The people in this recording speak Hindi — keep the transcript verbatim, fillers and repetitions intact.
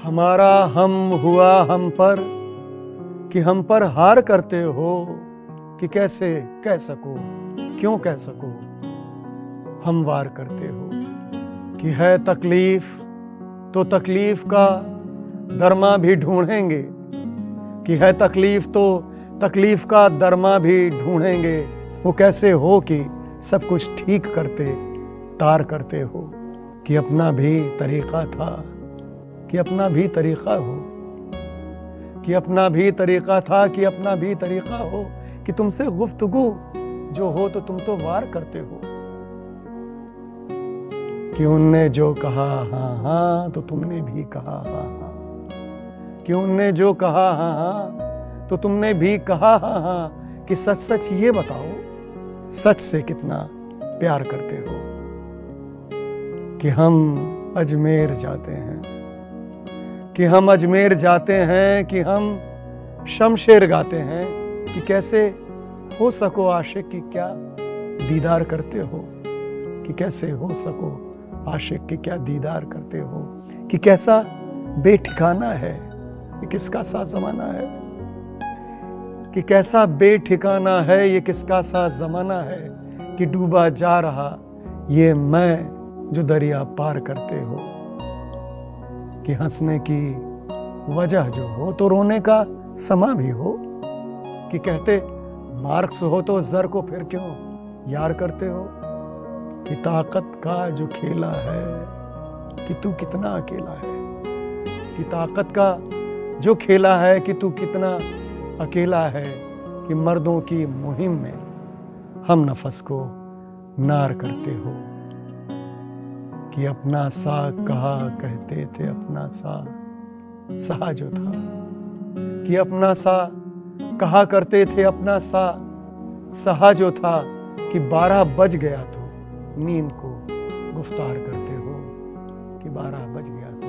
हमारा हम हुआ हम पर कि हम पर हार करते हो कि कैसे कह सको, क्यों कह सको हम वार करते हो। कि है तकलीफ तो तकलीफ का दरमा भी ढूंढेंगे, कि है तकलीफ तो तकलीफ का दरमा भी ढूंढेंगे। वो कैसे हो कि सब कुछ ठीक करते तार करते हो। कि अपना भी तरीक़ा था, कि अपना भी तरीक़ा हो, कि अपना भी तरीक़ा था, कि अपना भी तरीक़ा हो। कि तुमसे गुफ्तगू जो हो तो तुम तो वार करते हो। कि उनने जो कहा हाँ हाँ तो तुमने भी कहा हाँ हाँ। कि उनने जो कहा हाँ हाँ तो तुमने भी कहा हाँ हाँ। कि सच सच ये बताओ सच से कितना प्यार करते हो। कि हम अजमेर जाते हैं, कि हम अजमेर जाते हैं, कि हम शमशेर गाते हैं। कि कैसे हो सको आशिक की क्या दीदार करते हो। कि कैसे हो सको आशिक की क्या दीदार करते हो। कि कैसा बेठिकाना है ये किसका सा जमाना है। कि कैसा बेठिकाना है ये किसका सा जमाना है। कि डूबा जा रहा ये मैं जो दरिया पार करते हो। कि हंसने की वजह जो हो तो रोने का समा भी हो। कि कहते मार्क्स हो तो जर को फिर क्यों यार करते हो। कि ताकत का जो खेला है कि तू कितना अकेला है। कि ताकत का जो खेला है कि तू कितना अकेला है। कि मर्दों की मुहिम में हम नफस को नार करते हो। कि अपना सा कहा कहते थे अपना सा सहा जो था। कि अपना सा कहा करते थे अपना सा सहा जो था। कि बारह बज गया तो नींद को गुफ्तार करते हो। कि बारह बज गया तो